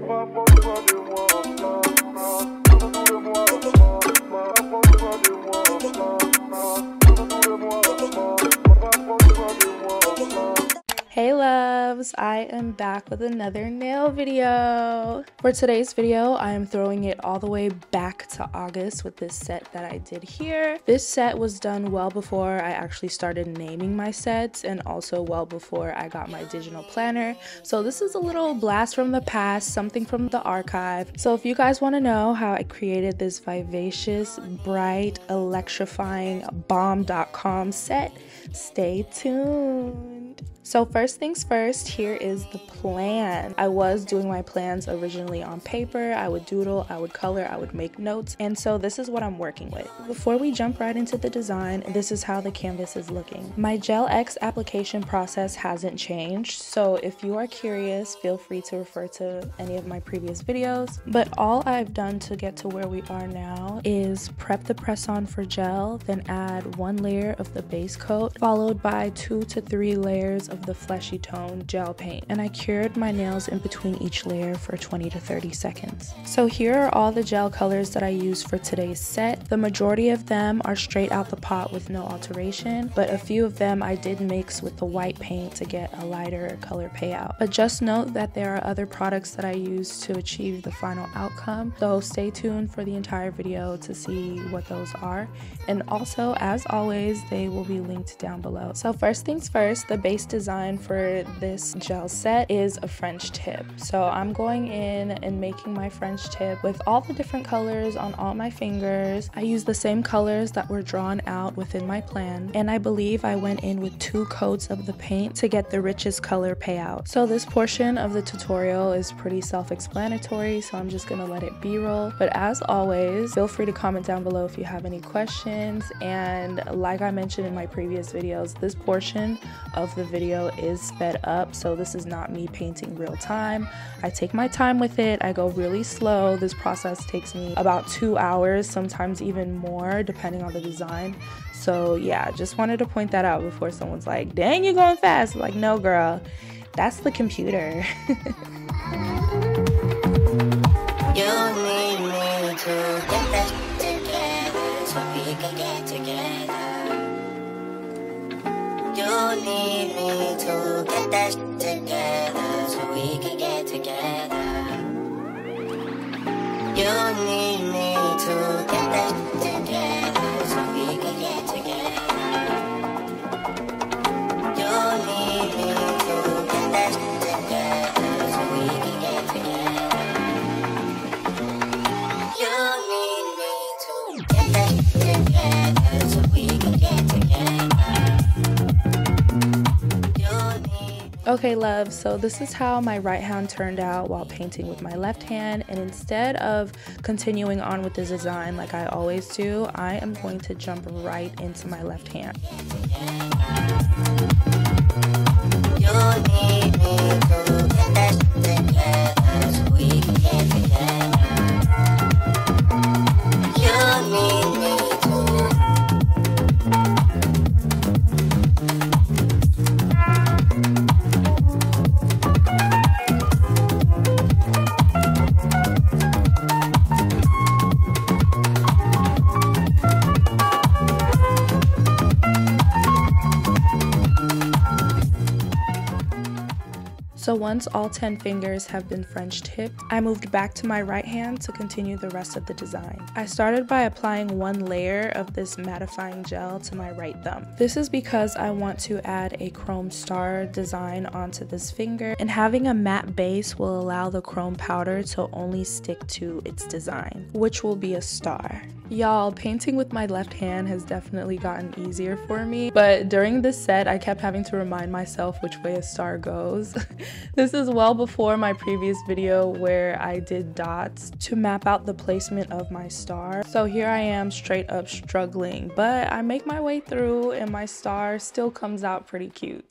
Hey loves, I am back with another nail video. For today's video, I am throwing it all the way back to August with this set that I did here. This set was done well before I actually started naming my sets and also well before I got my digital planner. So this is a little blast from the past, something from the archive. So if you guys want to know how I created this vivacious, bright, electrifying bomb.com set, stay tuned. So first things first, here is the plan. I was doing my plans originally on paper. I would doodle, I would color, I would make notes, and so this is what I'm working with. Before we jump right into the design, this is how the canvas is looking. My Gel X application process hasn't changed, so if you are curious, feel free to refer to any of my previous videos. But all I've done to get to where we are now is prep the press-on for gel, then add one layer of the base coat, followed by 2 to 3 layers of the fleshy tone gel paint, and I cured my nails in between each layer for 20 to 30 seconds. So here are all the gel colors that I used for today's set. The majority of them are straight out the pot with no alteration, but a few of them I did mix with the white paint to get a lighter color payout. But just note that there are other products that I used to achieve the final outcome, so stay tuned for the entire video to see what those are. And also, as always, they will be linked down below. So first things first, the base design for this gel set is a French tip. So I'm going in and making my French tip with all the different colors on all my fingers. I use the same colors that were drawn out within my plan, and I believe I went in with 2 coats of the paint to get the richest color payout. So this portion of the tutorial is pretty self-explanatory, so I'm just gonna let it b-roll. But as always, feel free to comment down below if you have any questions, and like I mentioned in my previous videos, this portion of the video is sped up, so this is not me painting real time. I take my time with it. I go really slow. This process takes me about 2 hours, sometimes even more depending on the design. So yeah, just wanted to point that out before someone's like, dang, you're going fast. Like, no girl, that's the computer. You need me to get that together so we can get together. You need me to get that together so we can get together. You need me to get that together so we can get together. You need me to get that together so we can get together. You need me to get that together so we can get together. Okay love, so this is how my right hand turned out while painting with my left hand, and instead of continuing on with the design like I always do, I am going to jump right into my left hand. You need me to get that together so we can get together. You need me to. So once all 10 fingers have been French tipped, I moved back to my right hand to continue the rest of the design. I started by applying one layer of this mattifying gel to my right thumb. This is because I want to add a chrome star design onto this finger, and having a matte base will allow the chrome powder to only stick to its design, which will be a star. Y'all, painting with my left hand has definitely gotten easier for me, but during this set I kept having to remind myself which way a star goes. This is well before my previous video where I did dots to map out the placement of my star. So here I am straight up struggling, but I make my way through and my star still comes out pretty cute.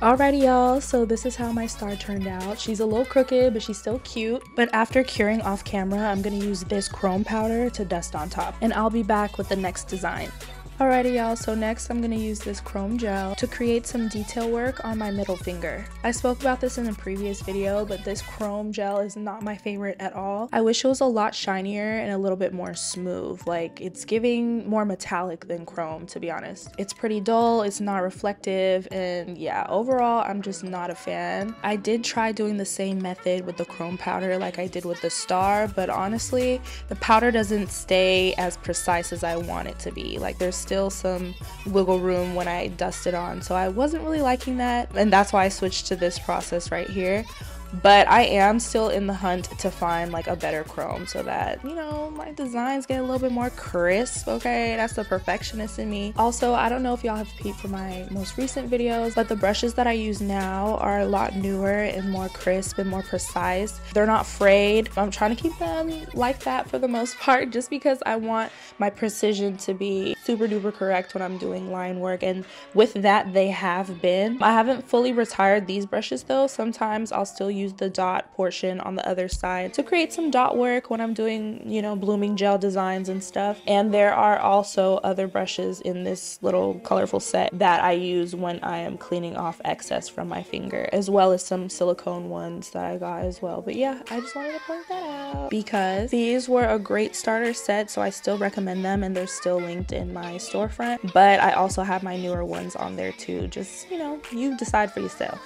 Alrighty y'all, so this is how my star turned out. She's a little crooked, but she's still cute. But after curing off camera, I'm gonna use this chrome powder to dust on top, and I'll be back with the next design. Alrighty y'all, so next I'm gonna use this chrome gel to create some detail work on my middle finger. I spoke about this in a previous video, but this chrome gel is not my favorite at all. I wish it was a lot shinier and a little bit more smooth. Like, it's giving more metallic than chrome, to be honest. It's pretty dull, it's not reflective, and yeah, overall I'm just not a fan. I did try doing the same method with the chrome powder like I did with the star, but honestly, the powder doesn't stay as precise as I want it to be. Like, there's still some wiggle room when I dust it on, so I wasn't really liking that, and that's why I switched to this process right here. But I am still in the hunt to find like a better chrome so that, you know, my designs get a little bit more crisp, okay? That's the perfectionist in me. Also, I don't know if y'all have peeped from my most recent videos, but the brushes that I use now are a lot newer and more crisp and more precise. They're not frayed. I'm trying to keep them like that for the most part, just because I want my precision to be super duper correct when I'm doing line work, and with that they have been. I haven't fully retired these brushes though. Sometimes I'll still use the dot portion on the other side to create some dot work when I'm doing, you know, blooming gel designs and stuff. And there are also other brushes in this little colorful set that I use when I am cleaning off excess from my finger, as well as some silicone ones that I got as well. But yeah, I just wanted to point that out because these were a great starter set, so I still recommend them, and they're still linked in my storefront. But I also have my newer ones on there too. Just, you know, you decide for yourself.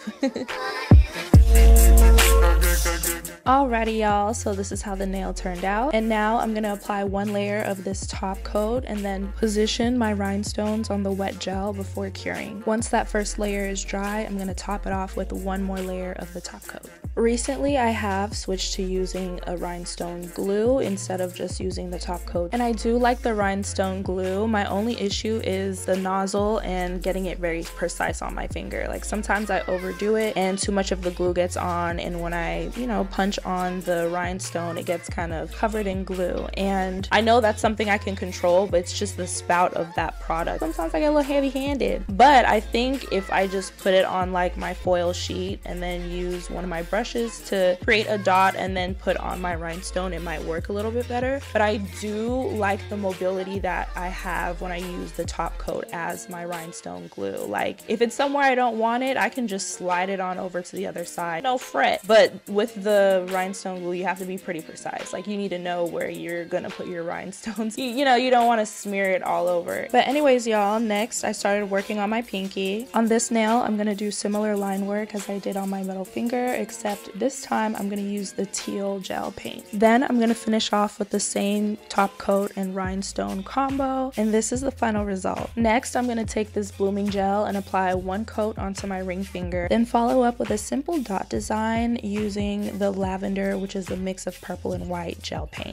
Alrighty y'all, so this is how the nail turned out, and now I'm gonna apply one layer of this top coat and then position my rhinestones on the wet gel before curing. Once that first layer is dry, I'm gonna top it off with one more layer of the top coat. Recently I have switched to using a rhinestone glue instead of just using the top coat, and I do like the rhinestone glue. My only issue is the nozzle and getting it very precise on my finger. Like, sometimes I overdo it and too much of the glue gets on, and when I, you know, punch on the rhinestone, it gets kind of covered in glue. And I know that's something I can control, but it's just the spout of that product. Sometimes I get a little heavy-handed, but I think if I just put it on like my foil sheet and then use one of my brushes to create a dot and then put on my rhinestone, it might work a little bit better. But I do like the mobility that I have when I use the top coat as my rhinestone glue. Like, if it's somewhere I don't want it, I can just slide it on over to the other side, no fret. But with the rhinestone glue, you have to be pretty precise. Like, you need to know where you're gonna put your rhinestones. You know, you don't want to smear it all over. But anyways y'all, next I started working on my pinky. On this nail, I'm gonna do similar line work as I did on my middle finger, except this time I'm gonna use the teal gel paint. Then I'm gonna finish off with the same top coat and rhinestone combo, and this is the final result. Next, I'm gonna take this blooming gel and apply one coat onto my ring finger, then follow up with a simple dot design using the lavender, which is a mix of purple and white gel paint.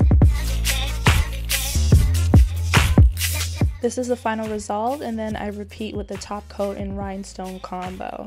This is the final result, and then I repeat with the top coat and rhinestone combo.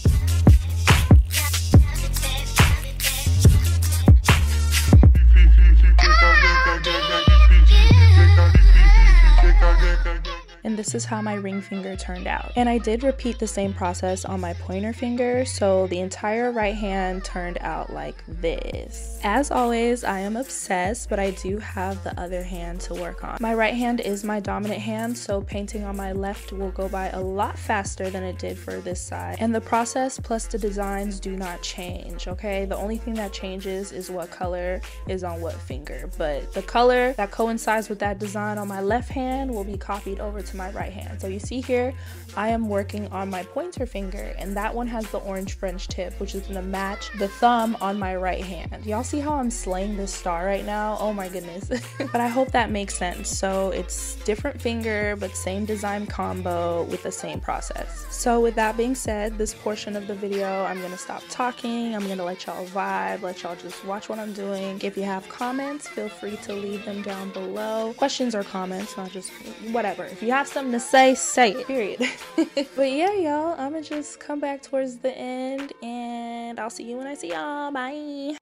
And this is how my ring finger turned out. And I did repeat the same process on my pointer finger, so the entire right hand turned out like this. As always, I am obsessed, but I do have the other hand to work on. My right hand is my dominant hand, so painting on my left will go by a lot faster than it did for this side. And the process plus the designs do not change, okay? The only thing that changes is what color is on what finger, but the color that coincides with that design on my left hand will be copied over to my right hand. So you see here, I am working on my pointer finger, and that one has the orange French tip, which is gonna match the thumb on my right hand. Y'all see how I'm slaying this star right now? Oh my goodness. But I hope that makes sense. So it's different finger, but same design combo with the same process. So with that being said, this portion of the video, I'm gonna stop talking. I'm gonna let y'all vibe, let y'all just watch what I'm doing. If you have comments, feel free to leave them down below. Questions or comments, not just whatever. If you have something to say it, period. But yeah, y'all, I'ma just come back towards the end, and I'll see you when I see y'all. Bye.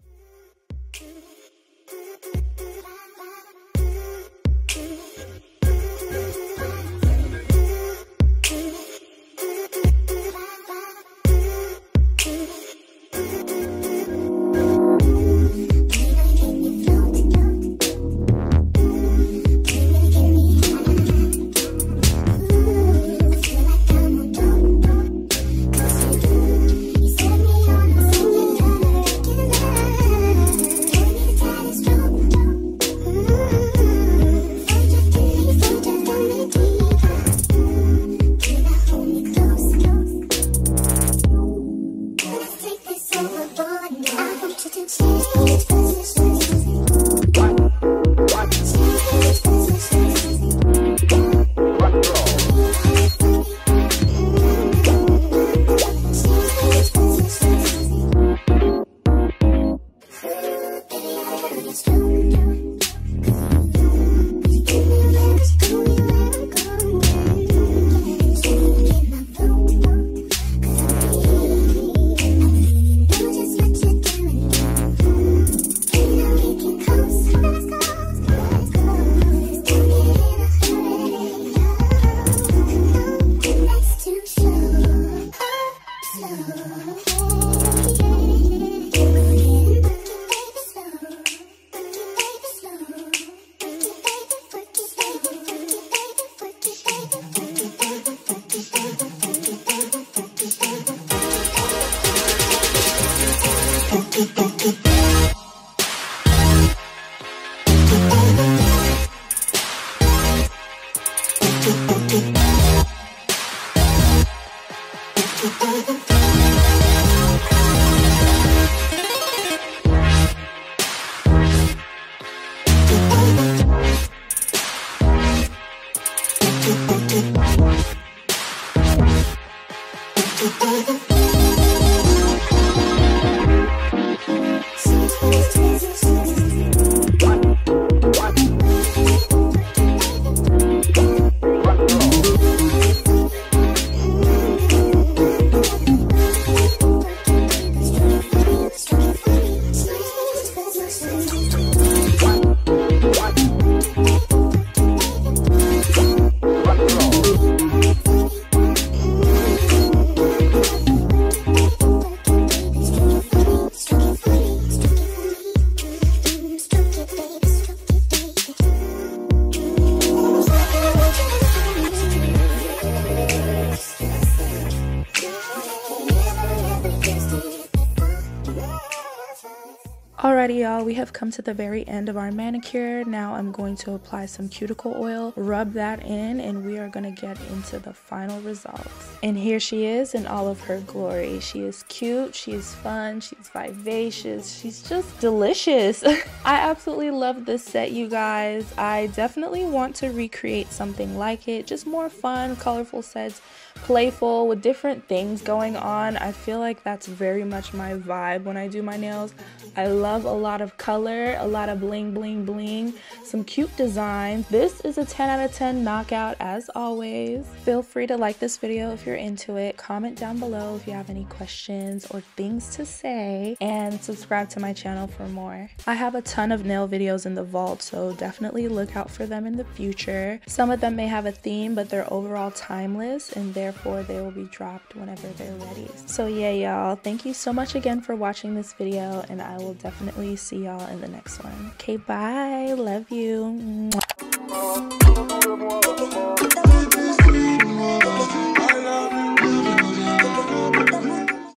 Alrighty y'all, we have come to the very end of our manicure. Now I'm going to apply some cuticle oil, rub that in, and we are going to get into the final results. And here she is in all of her glory. She is cute, she is fun, she's vivacious, she's just delicious. I absolutely love this set, you guys. I definitely want to recreate something like it. Just more fun, colorful sets, playful with different things going on. I feel like that's very much my vibe when I do my nails. I love a lot of color, a lot of bling bling bling, some cute designs. This is a 10 out of 10 knockout as always. Feel free to like this video if you're into it, comment down below if you have any questions or things to say, and subscribe to my channel for more. I have a ton of nail videos in the vault, so definitely look out for them in the future. Some of them may have a theme, but they're overall timeless, and therefore they will be dropped whenever they're ready. So yeah y'all, thank you so much again for watching this video, and I will definitely see y'all in the next one. Okay, bye, love you. Mwah.